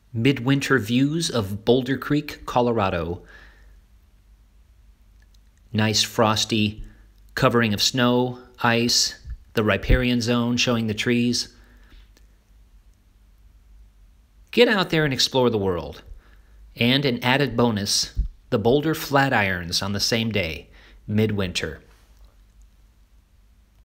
Midwinter views of Boulder Creek, Colorado. Nice frosty covering of snow, ice, the riparian zone showing the trees. Get out there and explore the world. And an added bonus, the Boulder Flatirons on the same day, midwinter.